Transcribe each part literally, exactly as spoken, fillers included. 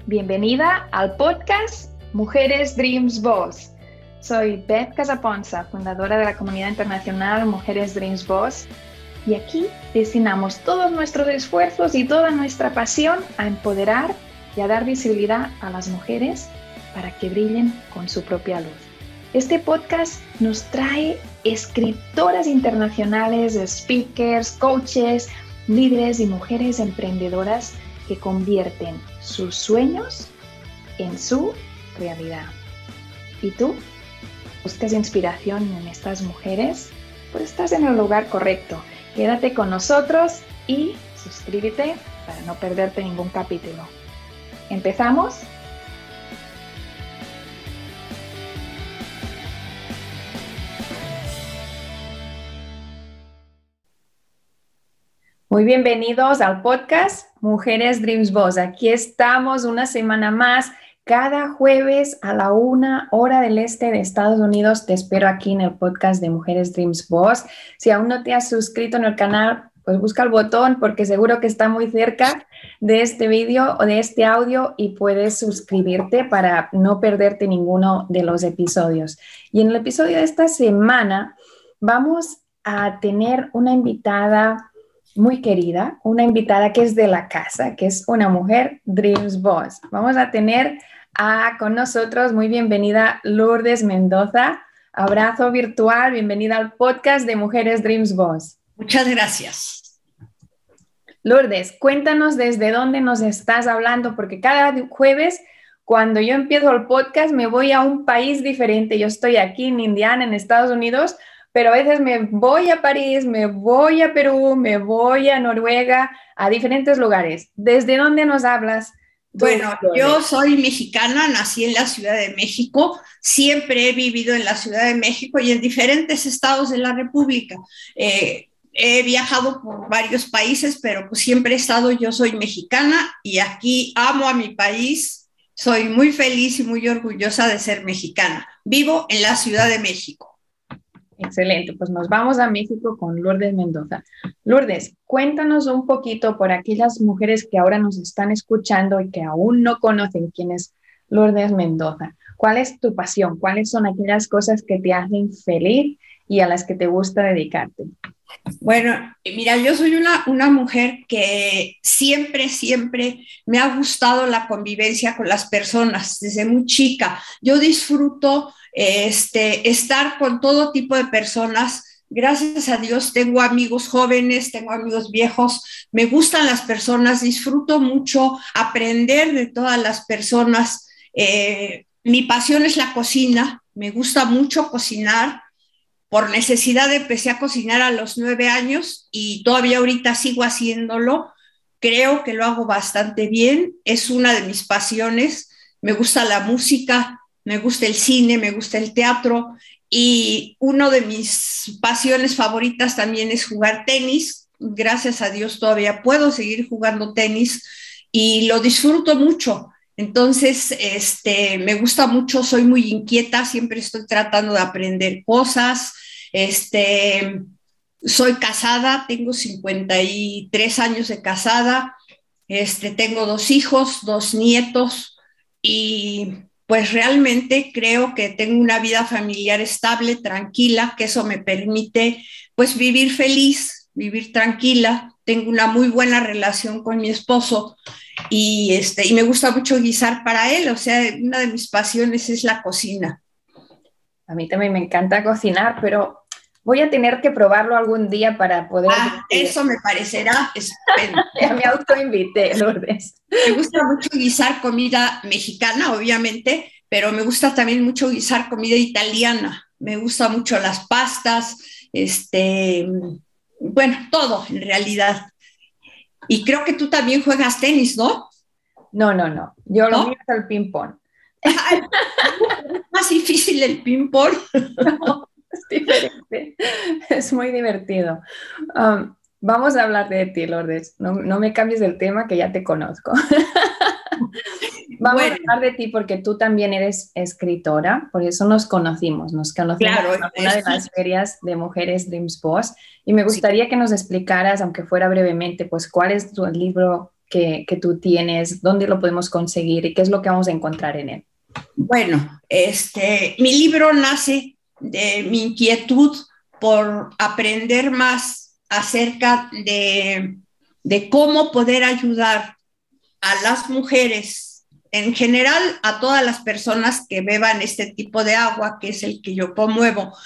Bienvenida al podcast Mujeres Dreams Boss. Soy Beth Casaponza, fundadora de la comunidad internacional Mujeres Dreams Boss, y aquí destinamos todos nuestros esfuerzos y toda nuestra pasión a empoderar y a dar visibilidad a las mujeres para que brillen con su propia luz. Este podcast nos trae escritoras internacionales, speakers, coaches, líderes y mujeres emprendedoras que convierten sus sueños en su realidad. ¿Y tú? ¿Buscas inspiración en estas mujeres? Pues estás en el lugar correcto. Quédate con nosotros y suscríbete para no perderte ningún capítulo. ¿Empezamos? Muy bienvenidos al podcast Mujeres Dreams Boss. Aquí estamos una semana más, cada jueves a la una hora del este de Estados Unidos. Te espero aquí en el podcast de Mujeres Dreams Boss. Si aún no te has suscrito en el canal, pues busca el botón porque seguro que está muy cerca de este vídeo o de este audio y puedes suscribirte para no perderte ninguno de los episodios. Y en el episodio de esta semana vamos a tener una invitada muy querida, una invitada que es de la casa, que es una mujer Dreams Boss. Vamos a tener a, con nosotros, muy bienvenida, Lourdes Mendoza. Abrazo virtual, bienvenida al podcast de Mujeres Dreams Boss. Muchas gracias. Lourdes, cuéntanos desde dónde nos estás hablando, porque cada jueves, cuando yo empiezo el podcast, me voy a un país diferente. Yo estoy aquí en Indiana, en Estados Unidos, pero a veces me voy a París, me voy a Perú, me voy a Noruega, a diferentes lugares. ¿Desde dónde nos hablas? Bueno, yo soy mexicana, nací en la Ciudad de México, siempre he vivido en la Ciudad de México y en diferentes estados de la República. Eh, he viajado por varios países, pero pues siempre he estado, yo soy mexicana y aquí amo a mi país, soy muy feliz y muy orgullosa de ser mexicana. Vivo en la Ciudad de México. Excelente, pues nos vamos a México con Lourdes Mendoza. Lourdes, cuéntanos un poquito por aquellas mujeres que ahora nos están escuchando y que aún no conocen quién es Lourdes Mendoza. ¿Cuál es tu pasión? ¿Cuáles son aquellas cosas que te hacen feliz y a las que te gusta dedicarte? Bueno, mira, yo soy una, una mujer que siempre, siempre me ha gustado la convivencia con las personas desde muy chica. Yo disfruto este, estar con todo tipo de personas. Gracias a Dios tengo amigos jóvenes, tengo amigos viejos, me gustan las personas, disfruto mucho aprender de todas las personas. Eh, mi pasión es la cocina, me gusta mucho cocinar. Por necesidad empecé a cocinar a los nueve años y todavía ahorita sigo haciéndolo. Creo que lo hago bastante bien, es una de mis pasiones. Me gusta la música, me gusta el cine, me gusta el teatro y una de mis pasiones favoritas también es jugar tenis. Gracias a Dios todavía puedo seguir jugando tenis y lo disfruto mucho. Entonces, este, me gusta mucho, soy muy inquieta, siempre estoy tratando de aprender cosas. Este, soy casada, tengo cincuenta y tres años de casada, este, tengo dos hijos, dos nietos y pues realmente creo que tengo una vida familiar estable, tranquila, que eso me permite pues vivir feliz, vivir tranquila. Tengo una muy buena relación con mi esposo y, este, y me gusta mucho guisar para él, o sea, una de mis pasiones es la cocina. A mí también me encanta cocinar, pero voy a tener que probarlo algún día para poder... Ah, eso me parecerá estupendo. Ya me autoinvité, Lourdes. Me gusta mucho guisar comida mexicana, obviamente, pero me gusta también mucho guisar comida italiana. Me gusta mucho las pastas, este, bueno, todo en realidad. Y creo que tú también juegas tenis, ¿no? No, no, no. Yo ¿No? lo mío es el ping-pong. Es más difícil el ping-pong. No, es diferente. Es muy divertido. Um, vamos a hablar de ti, Lourdes. No, no me cambies el tema que ya te conozco. Vamos bueno. a hablar de ti porque tú también eres escritora, por eso nos conocimos, nos conocimos claro, en una de las ferias de Mujeres Dreams Boss y me gustaría sí. que nos explicaras, aunque fuera brevemente, pues cuál es tu libro que, que tú tienes? ¿Dónde lo podemos conseguir y qué es lo que vamos a encontrar en él? Bueno, este, mi libro nace de mi inquietud por aprender más acerca de, de cómo poder ayudar a las mujeres, en general a todas las personas que beban este tipo de agua, que es el que yo promuevo,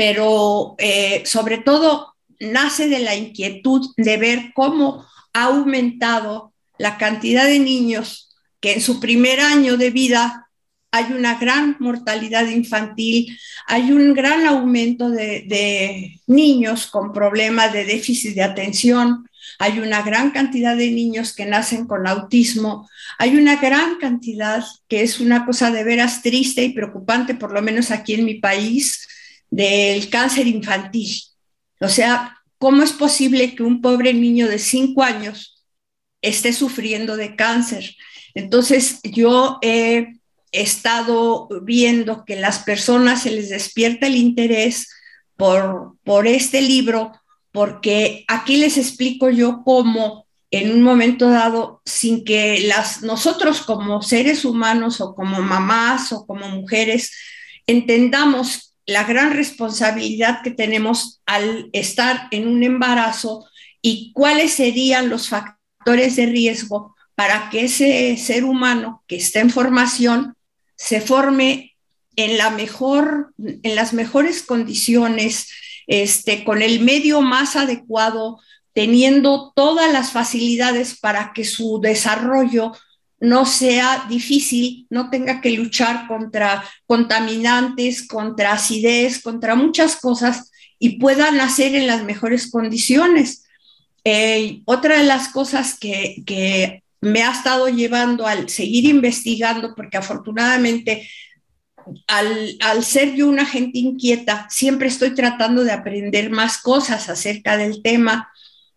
pero eh, sobre todo nace de la inquietud de ver cómo ha aumentado la cantidad de niños que en su primer año de vida hay una gran mortalidad infantil, hay un gran aumento de, de niños con problemas de déficit de atención, hay una gran cantidad de niños que nacen con autismo, hay una gran cantidad, que es una cosa de veras triste y preocupante, por lo menos aquí en mi país, del cáncer infantil. O sea, ¿cómo es posible que un pobre niño de cinco años esté sufriendo de cáncer? Entonces, yo he estado viendo que las personas se les despierta el interés por, por este libro, porque aquí les explico yo cómo en un momento dado, sin que las, nosotros como seres humanos o como mamás o como mujeres entendamos la gran responsabilidad que tenemos al estar en un embarazo y cuáles serían los factores de riesgo para que ese ser humano que está en formación se forme en, la mejor, en las mejores condiciones, este, con el medio más adecuado, teniendo todas las facilidades para que su desarrollo no sea difícil, no tenga que luchar contra contaminantes, contra acidez, contra muchas cosas y pueda nacer en las mejores condiciones. Eh, otra de las cosas que, que me ha estado llevando al seguir investigando, porque afortunadamente al, al ser yo una gente inquieta, siempre estoy tratando de aprender más cosas acerca del tema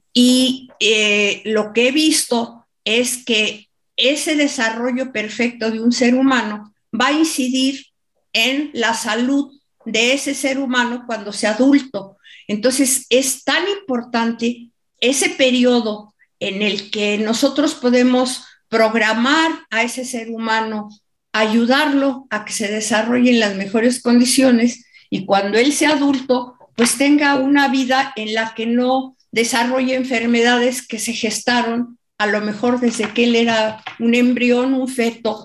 y eh, lo que he visto es que ese desarrollo perfecto de un ser humano va a incidir en la salud de ese ser humano cuando sea adulto. Entonces es tan importante ese periodo en el que nosotros podemos programar a ese ser humano, ayudarlo a que se desarrolle en las mejores condiciones y cuando él sea adulto, pues tenga una vida en la que no desarrolle enfermedades que se gestaron a lo mejor desde que él era un embrión, un feto.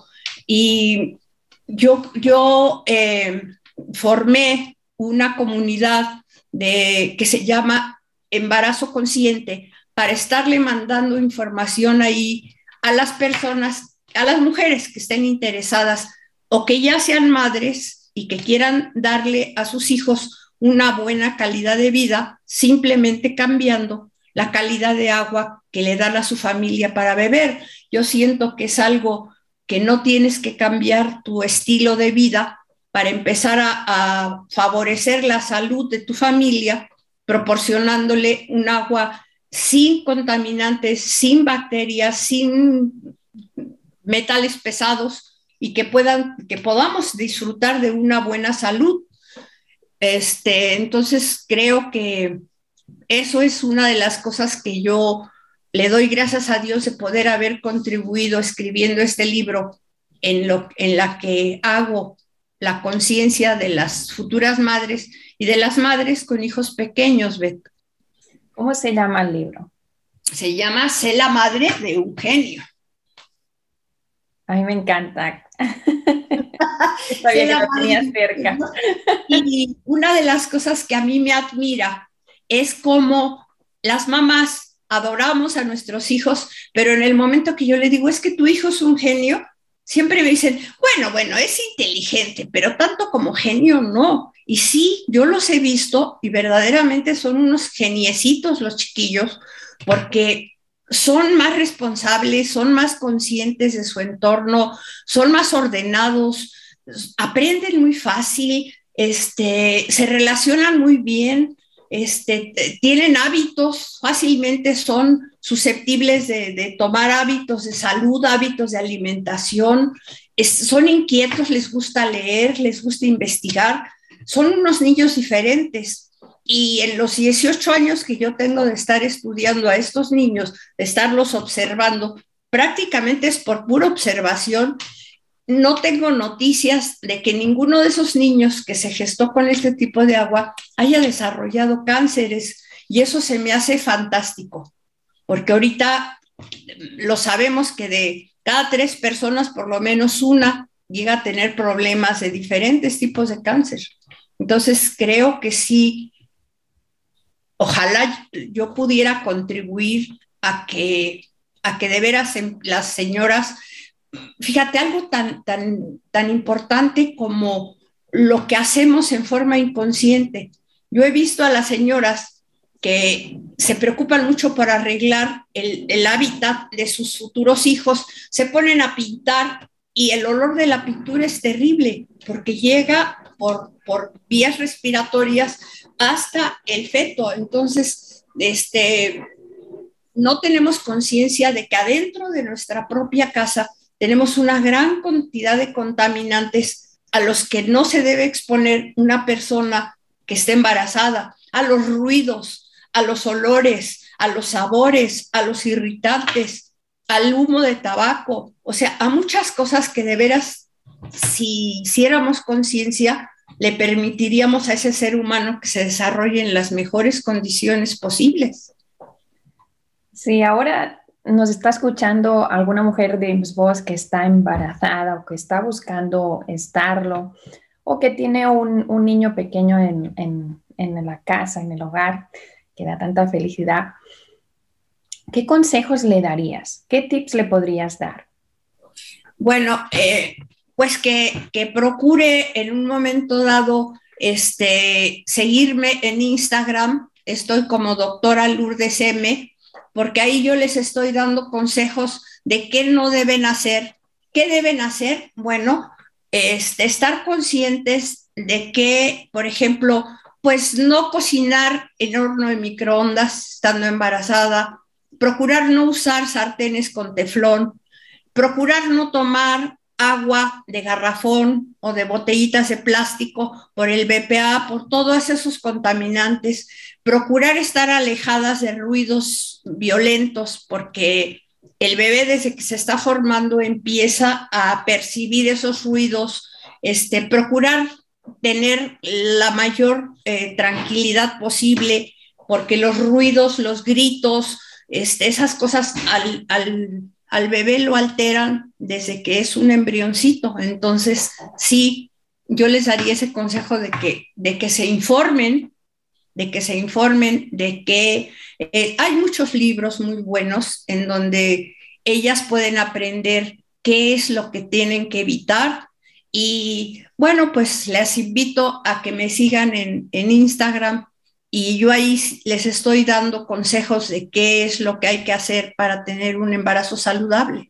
Y yo, yo eh, formé una comunidad de, que se llama Embarazo Consciente, para estarle mandando información ahí a las personas, a las mujeres que estén interesadas o que ya sean madres y que quieran darle a sus hijos una buena calidad de vida, simplemente cambiando la calidad de agua que le dan a su familia para beber. Yo siento que es algo que no tienes que cambiar tu estilo de vida para empezar a, a favorecer la salud de tu familia, proporcionándole un agua sin contaminantes, sin bacterias, sin metales pesados y que, puedan, que podamos disfrutar de una buena salud. Este, entonces creo que eso es una de las cosas que yo le doy gracias a Dios de poder haber contribuido escribiendo este libro en, lo, en la que hago la conciencia de las futuras madres y de las madres con hijos pequeños, Beto. ¿Cómo se llama el libro? Se llama Sé la madre de un genio. A mí me encanta. Sabía que lo tenía cerca. Y una de las cosas que a mí me admira es cómo las mamás adoramos a nuestros hijos, pero en el momento que yo le digo, es que tu hijo es un genio, siempre me dicen, bueno, bueno, es inteligente, pero tanto como genio no. Y sí, yo los he visto y verdaderamente son unos geniecitos los chiquillos, porque son más responsables, son más conscientes de su entorno, son más ordenados, aprenden muy fácil, este, se relacionan muy bien, este, tienen hábitos, fácilmente son susceptibles de, de tomar hábitos de salud, hábitos de alimentación, es, son inquietos, les gusta leer, les gusta investigar, son unos niños diferentes. Y en los dieciocho años que yo tengo de estar estudiando a estos niños, de estarlos observando, prácticamente es por pura observación. No tengo noticias de que ninguno de esos niños que se gestó con este tipo de agua haya desarrollado cánceres, y eso se me hace fantástico, porque ahorita lo sabemos que de cada tres personas, por lo menos una llega a tener problemas de diferentes tipos de cáncer. Entonces creo que sí, ojalá yo pudiera contribuir a que, a que de veras las señoras, fíjate, algo tan, tan, tan importante como lo que hacemos en forma inconsciente. Yo he visto a las señoras que se preocupan mucho por arreglar el, el hábitat de sus futuros hijos, se ponen a pintar y el olor de la pintura es terrible porque llega por, por vías respiratorias hasta el feto. Entonces, este, no tenemos conciencia de que adentro de nuestra propia casa tenemos una gran cantidad de contaminantes a los que no se debe exponer una persona que esté embarazada, a los ruidos, a los olores, a los sabores, a los irritantes, al humo de tabaco, o sea, a muchas cosas que de veras, si hiciéramos conciencia, le permitiríamos a ese ser humano que se desarrolle en las mejores condiciones posibles. Sí, ahora nos está escuchando alguna mujer de voz que está embarazada o que está buscando estarlo, o que tiene un, un niño pequeño en, en, en la casa, en el hogar, que da tanta felicidad. ¿Qué consejos le darías? ¿Qué tips le podrías dar? Bueno, eh, pues que, que procure en un momento dado este, seguirme en Instagram. Estoy como doctora Lourdes M, porque ahí yo les estoy dando consejos de qué no deben hacer. ¿Qué deben hacer? Bueno, este, estar conscientes de que, por ejemplo, pues no cocinar en horno de microondas estando embarazada, procurar no usar sartenes con teflón, procurar no tomar agua de garrafón o de botellitas de plástico por el B P A, por todos esos contaminantes, procurar estar alejadas de ruidos violentos, porque el bebé desde que se está formando empieza a percibir esos ruidos, este, procurar tener la mayor eh, tranquilidad posible, porque los ruidos, los gritos, este, esas cosas al, al, al bebé lo alteran desde que es un embrioncito. Entonces, sí, yo les daría ese consejo de que, de que se informen, de que se informen, de que eh, hay muchos libros muy buenos en donde ellas pueden aprender qué es lo que tienen que evitar. Y bueno, pues les invito a que me sigan en, en Instagram, y yo ahí les estoy dando consejos de qué es lo que hay que hacer para tener un embarazo saludable.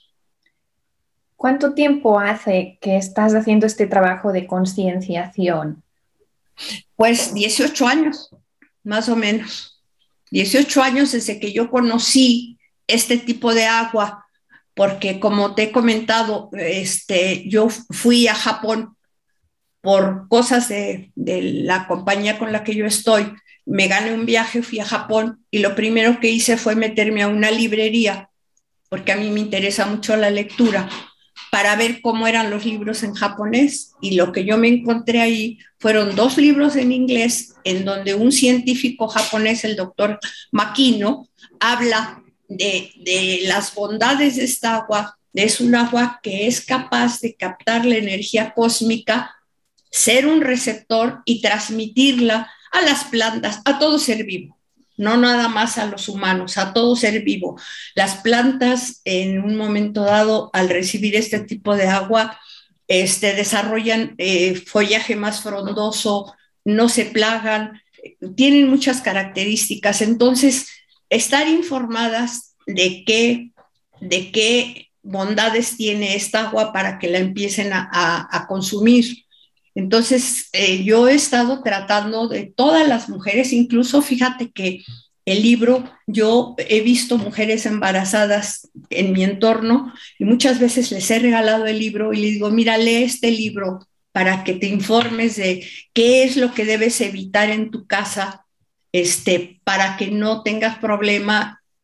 ¿Cuánto tiempo hace que estás haciendo este trabajo de concienciación? Pues dieciocho años, más o menos. dieciocho años desde que yo conocí este tipo de agua, porque como te he comentado, este, yo fui a Japón por cosas de, de la compañía con la que yo estoy. Me gané un viaje, fui a Japón, y lo primero que hice fue meterme a una librería, porque a mí me interesa mucho la lectura, para ver cómo eran los libros en japonés. Y lo que yo me encontré ahí fueron dos libros en inglés, en donde un científico japonés, el doctor Makino, habla de, de las bondades de esta agua. Es un agua que es capaz de captar la energía cósmica, ser un receptor y transmitirla a las plantas, a todo ser vivo, no nada más a los humanos, a todo ser vivo. Las plantas en un momento dado, al recibir este tipo de agua, este, desarrollan eh, follaje más frondoso, no se plagan, tienen muchas características. Entonces, estar informadas de qué, de qué bondades tiene esta agua para que la empiecen a, a, a consumir. Entonces, eh, yo he estado tratando de todas las mujeres, incluso fíjate que el libro, yo he visto mujeres embarazadas en mi entorno y muchas veces les he regalado el libro y les digo, mira, lee este libro para que te informes de qué es lo que debes evitar en tu casa, este, para que no tengas problema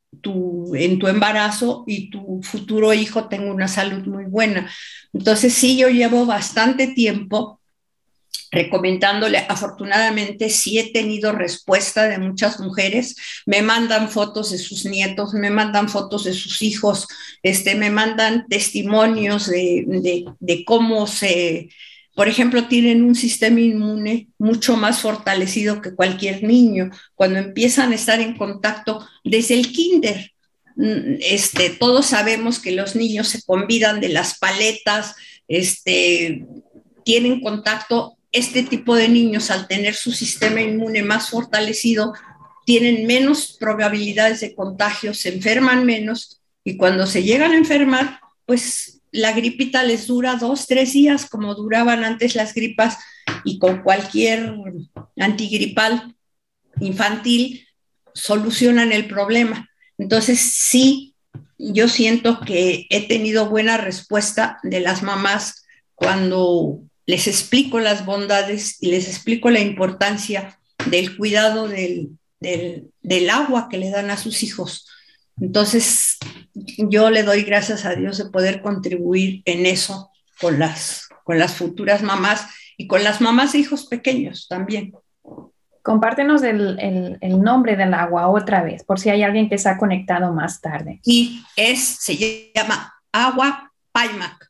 tu, en tu embarazo y tu futuro hijo tenga una salud muy buena. Entonces sí, yo llevo bastante tiempo recomendándole. Afortunadamente sí he tenido respuesta de muchas mujeres, me mandan fotos de sus nietos, me mandan fotos de sus hijos, este, me mandan testimonios de, de, de cómo se, por ejemplo, tienen un sistema inmune mucho más fortalecido que cualquier niño cuando empiezan a estar en contacto desde el kinder. Este, todos sabemos que los niños se convidan de las paletas, este, tienen contacto. Este tipo de niños, al tener su sistema inmune más fortalecido, tienen menos probabilidades de contagio, se enferman menos, y cuando se llegan a enfermar, pues la gripita les dura dos, tres días, como duraban antes las gripas, y con cualquier antigripal infantil solucionan el problema. Entonces, sí, yo siento que he tenido buena respuesta de las mamás cuando les explico las bondades y les explico la importancia del cuidado del, del, del agua que le dan a sus hijos. Entonces, yo le doy gracias a Dios de poder contribuir en eso con las, con las futuras mamás y con las mamás de hijos pequeños también. Compártenos el, el, el nombre del agua otra vez, por si hay alguien que se ha conectado más tarde. Y es, se llama agua Paimac.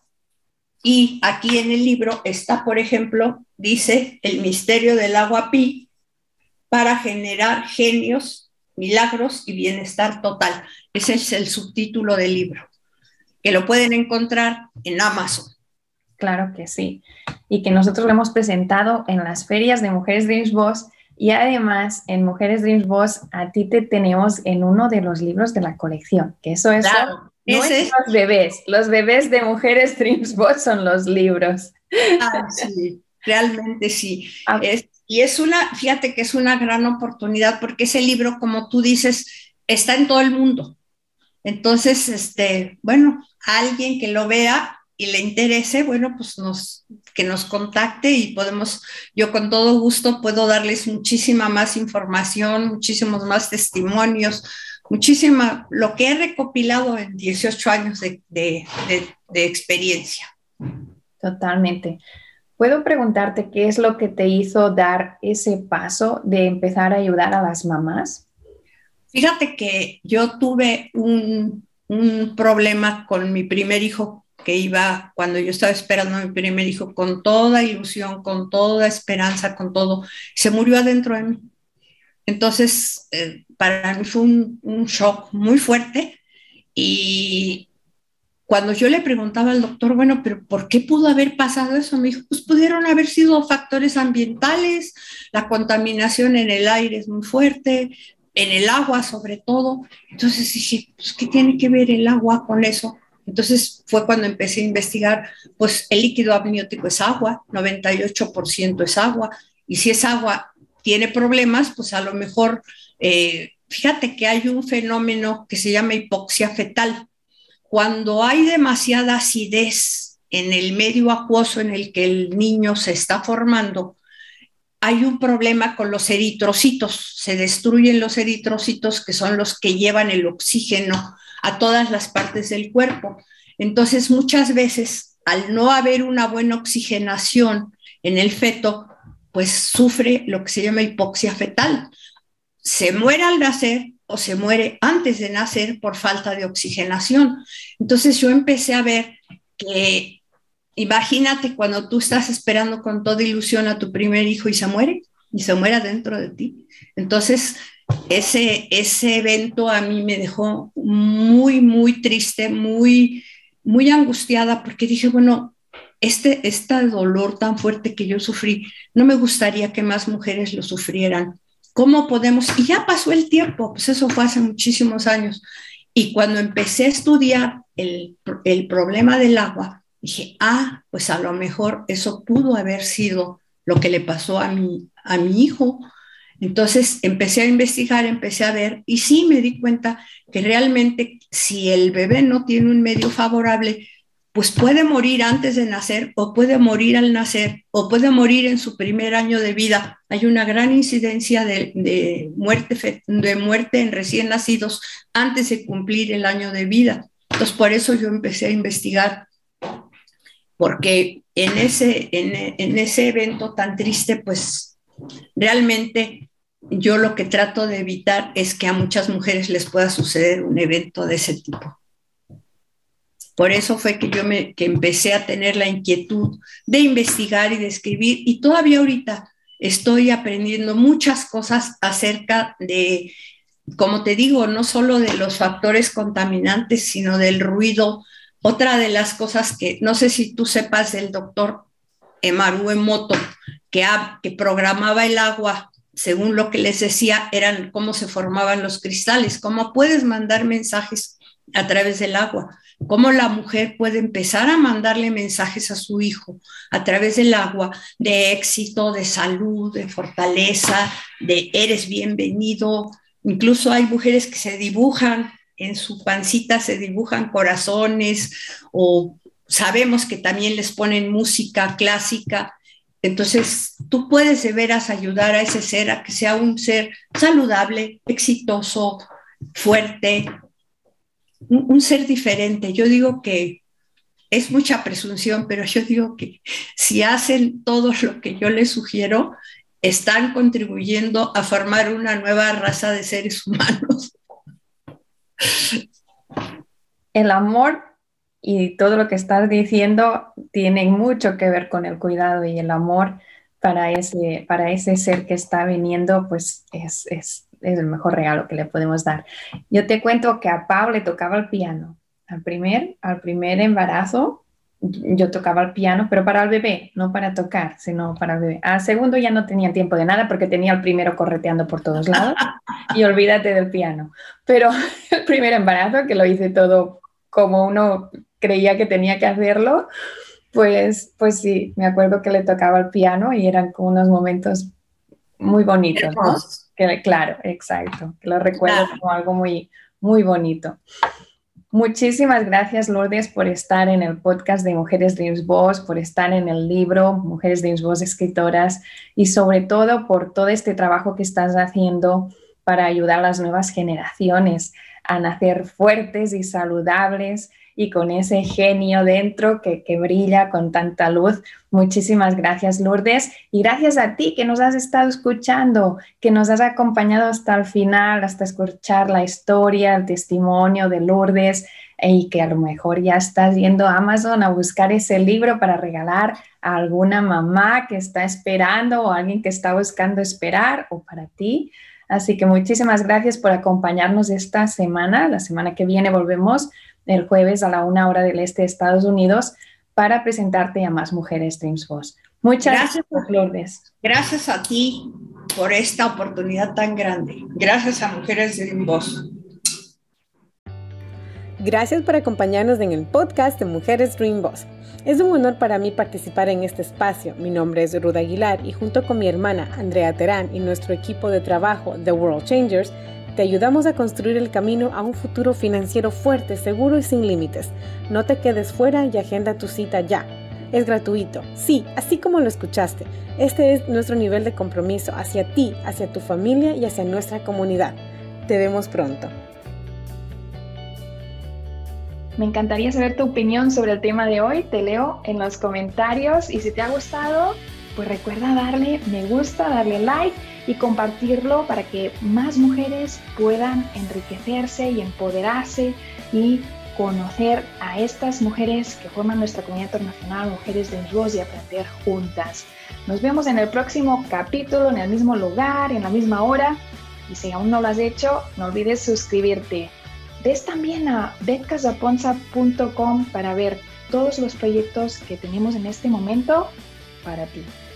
Y aquí en el libro está, por ejemplo, dice el misterio del agua Pi para generar genios, milagros y bienestar total. Ese es el subtítulo del libro, que lo pueden encontrar en Amazon. Claro que sí. Y que nosotros lo hemos presentado en las ferias de Mujeres Dreams Boss, y además en Mujeres Dreams Boss a ti te tenemos en uno de los libros de la colección, que eso es... Claro. No Ese es los bebés, los bebés de Mujeres Dreams Boss son los libros. Ah, sí, realmente sí. Ah. Es, y es una, fíjate que es una gran oportunidad porque ese libro, como tú dices, está en todo el mundo. Entonces, este, bueno, alguien que lo vea y le interese, bueno, pues nos, que nos contacte y podemos, yo con todo gusto puedo darles muchísima más información, muchísimos más testimonios, muchísima, lo que he recopilado en dieciocho años de, de, de, de experiencia. Totalmente. ¿Puedo preguntarte qué es lo que te hizo dar ese paso de empezar a ayudar a las mamás? Fíjate que yo tuve un, un problema con mi primer hijo, que iba, cuando yo estaba esperando a mi primer hijo, con toda ilusión, con toda esperanza, con todo, se murió adentro de mí. Entonces, eh, para mí fue un, un shock muy fuerte, y cuando yo le preguntaba al doctor, bueno, pero ¿por qué pudo haber pasado eso? Me dijo, pues pudieron haber sido factores ambientales, la contaminación en el aire es muy fuerte, en el agua sobre todo. Entonces dije, pues ¿qué tiene que ver el agua con eso? Entonces fue cuando empecé a investigar, pues el líquido amniótico es agua, noventa y ocho por ciento es agua, y si es agua tiene problemas, pues a lo mejor, eh, fíjate que hay un fenómeno que se llama hipoxia fetal. Cuando hay demasiada acidez en el medio acuoso en el que el niño se está formando, hay un problema con los eritrocitos, se destruyen los eritrocitos, que son los que llevan el oxígeno a todas las partes del cuerpo. Entonces, muchas veces, al no haber una buena oxigenación en el feto, pues sufre lo que se llama hipoxia fetal. Se muere al nacer o se muere antes de nacer por falta de oxigenación. Entonces yo empecé a ver que, imagínate cuando tú estás esperando con toda ilusión a tu primer hijo y se muere, y se muere dentro de ti. Entonces ese, ese evento a mí me dejó muy, muy triste, muy, muy angustiada, porque dije, bueno, este, este dolor tan fuerte que yo sufrí, no me gustaría que más mujeres lo sufrieran. ¿Cómo podemos? Y ya pasó el tiempo, pues eso fue hace muchísimos años. Y cuando empecé a estudiar el, el problema del agua, dije, ah, pues a lo mejor eso pudo haber sido lo que le pasó a mi, a mi hijo. Entonces empecé a investigar, empecé a ver, y sí me di cuenta que realmente si el bebé no tiene un medio favorable, pues puede morir antes de nacer o puede morir al nacer o puede morir en su primer año de vida. Hay una gran incidencia de, de, muerte, de muerte en recién nacidos antes de cumplir el año de vida. Entonces, por eso yo empecé a investigar, porque en ese, en, en ese evento tan triste, pues realmente yo lo que trato de evitar es que a muchas mujeres les pueda suceder un evento de ese tipo. Por eso fue que yo me, que empecé a tener la inquietud de investigar y de escribir, y todavía ahorita estoy aprendiendo muchas cosas acerca de, como te digo, no solo de los factores contaminantes, sino del ruido. Otra de las cosas que, no sé si tú sepas del doctor Emaru Emoto, que, ha, que programaba el agua, según lo que les decía, eran cómo se formaban los cristales, cómo puedes mandar mensajes a través del agua, cómo la mujer puede empezar a mandarle mensajes a su hijo a través del agua, de éxito, de salud, de fortaleza, de eres bienvenido. Incluso hay mujeres que se dibujan en su pancita, se dibujan corazones, o sabemos que también les ponen música clásica. Entonces, tú puedes de veras ayudar a ese ser a que sea un ser saludable, exitoso, fuerte, un, un ser diferente. Yo digo que es mucha presunción, pero yo digo que si hacen todo lo que yo les sugiero, están contribuyendo a formar una nueva raza de seres humanos. El amor y todo lo que estás diciendo tiene mucho que ver con el cuidado, y el amor para ese, para ese ser que está viniendo, pues es, es, es el mejor regalo que le podemos dar. Yo te cuento que a Pau le tocaba el piano. Al primer, al primer embarazo yo tocaba el piano, pero para el bebé, no para tocar, sino para el bebé. Al segundo ya no tenía tiempo de nada porque tenía el primero correteando por todos lados y olvídate del piano. Pero el primer embarazo, que lo hice todo como uno creía que tenía que hacerlo, pues, pues sí, me acuerdo que le tocaba el piano y eran como unos momentos muy bonitos, ¿no? Que, claro, exacto, que lo recuerdo claro. Como algo muy, muy bonito. Muchísimas gracias, Lourdes, por estar en el podcast de Mujeres Dreams Boss, por estar en el libro Mujeres Dreams Boss Escritoras, y sobre todo por todo este trabajo que estás haciendo para ayudar a las nuevas generaciones a nacer fuertes y saludables y con ese genio dentro que, que brilla con tanta luz. Muchísimas gracias, Lourdes, y gracias a ti que nos has estado escuchando, que nos has acompañado hasta el final, hasta escuchar la historia, el testimonio de Lourdes, y que a lo mejor ya estás yendo a Amazon a buscar ese libro para regalar a alguna mamá que está esperando o a alguien que está buscando esperar, o para ti. Así que muchísimas gracias por acompañarnos esta semana. La semana que viene volvemos el jueves a la una hora del este de Estados Unidos para presentarte a más Mujeres Dreams Boss. Muchas gracias, gracias, Lourdes. Gracias a ti por esta oportunidad tan grande. Gracias a Mujeres Dreams Boss. Gracias por acompañarnos en el podcast de Mujeres Dreams Boss. Es un honor para mí participar en este espacio. Mi nombre es Ruth Aguilar y junto con mi hermana Andrea Terán y nuestro equipo de trabajo The World Changers, te ayudamos a construir el camino a un futuro financiero fuerte, seguro y sin límites. No te quedes fuera y agenda tu cita ya. Es gratuito. Sí, así como lo escuchaste. Este es nuestro nivel de compromiso hacia ti, hacia tu familia y hacia nuestra comunidad. Te vemos pronto. Me encantaría saber tu opinión sobre el tema de hoy. Te leo en los comentarios, y si te ha gustado, pues recuerda darle me gusta, darle like y compartirlo para que más mujeres puedan enriquecerse y empoderarse y conocer a estas mujeres que forman nuestra comunidad internacional, Mujeres Dreams Boss, y aprender juntas. Nos vemos en el próximo capítulo, en el mismo lugar, en la misma hora. Y si aún no lo has hecho, no olvides suscribirte. Ves también a bet casaponza punto com para ver todos los proyectos que tenemos en este momento para ti.